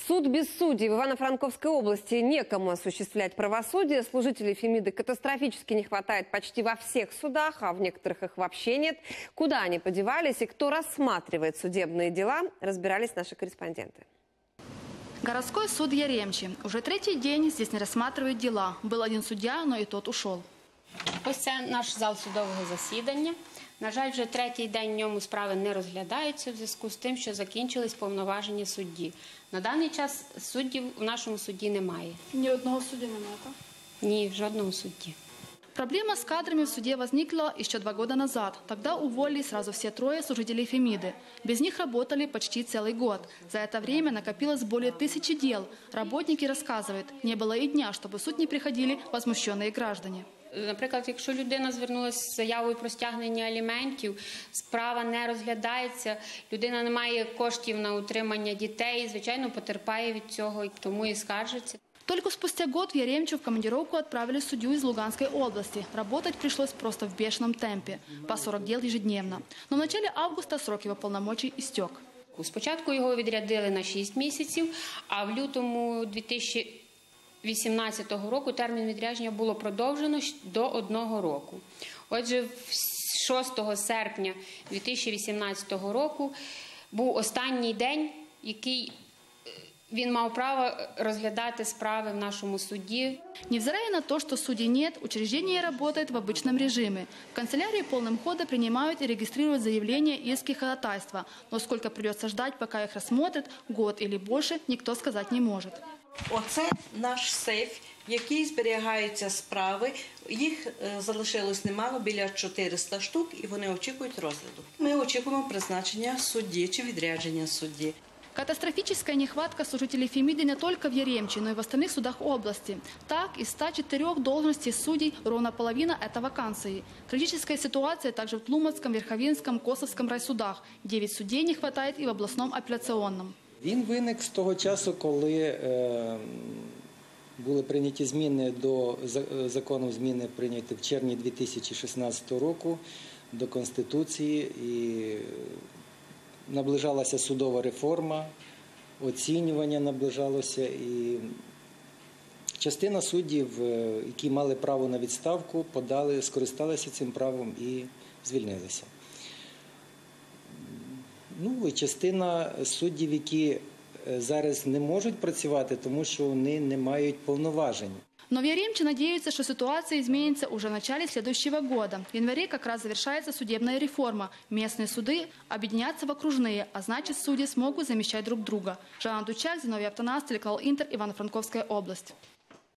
Суд без судей. В Ивано-Франковской области некому осуществлять правосудие. Служителей Фемиды катастрофически не хватает почти во всех судах, а в некоторых их вообще нет. Куда они подевались и кто рассматривает судебные дела, разбирались наши корреспонденты. Городской суд Яремчи. Уже третий день здесь не рассматривают дела. Был один судья, но и тот ушел. Ось це наш зал судового засідання. На жаль, вже третій день в ньому справи не розглядаються в зв'язку з тим, що закінчились повноваження судді. На даний час суддів у нашому суді немає. Ни одного судьи немає, так? Ні, жодного судді. Проблема с кадрами в суде возникла еще 2 года назад. Тогда уволили сразу все 3 служителей Фемиды. Без них работали почти целый год. За это время накопилось более 1000 дел. Работники рассказывают, не было и дня, чтобы в суд не приходили возмущенные граждане. Наприклад, якщо людина звернулася з заявою про стягнення аліментів, справа не розглядається, людина не має коштів на утримання дітей, звичайно, потерпає від цього, тому і скаржиться. Только спустя год в Яремчу в командировку отправили судью из Луганской области. Работать пришлось просто в бешеном темпе, по 40 дел ежедневно. Но в начале августа срок его полномочий истек. Спочатку його відрядили на 6 місяців, а в лютому 2018 року термін відрядження було продовжено до 1 року. Отже, 6 серпня 2018 року був останній день, який він мав право розглядати справи в нашому суді. Невзирая на то, что судей нет, учреждение работает в обычном режиме. В канцелярии полным ходом принимают и регистрируют заявления, иски, ходатайства. Но сколько придется ждать, пока их рассмотрят, год или больше, никто сказать не может. Оце наш сейф, в який зберігаються справи. Їх залишилось немало, біля 400 штук, і вони очікують розгляду. Ми очікуємо призначення судді чи відрядження судді. Катастрофическая нехватка служителей Фемиды не только в Яремче, но и в остальных судах области. Так, из 104 должностей судей ровно половина – это вакансии. Критическая ситуация также в Тлумацком, Верховинском, Косовском райсудах. 9 судей не хватает и в областном апелляционном. Він виник з того часу, коли були прийняті зміни до закону, зміни прийняті в червні 2016 року до Конституції, і наближалася судова реформа, оцінювання наближалося, і частина суддів, які мали право на відставку, скористалися цим правом і звільнилися. Ну і частина суддів, які зараз не можуть працювати, тому що вони не мають повноважень. Но в Яремче надеются, что ситуация изменится уже в начале следующего года. В январе как раз завершается судебная реформа. Местные суды объединятся в окружные, а значит судьи смогут замещать друг друга. Жанна Дучак, Зиновий Автонас, телеканал Интер, Ивано-Франковская область.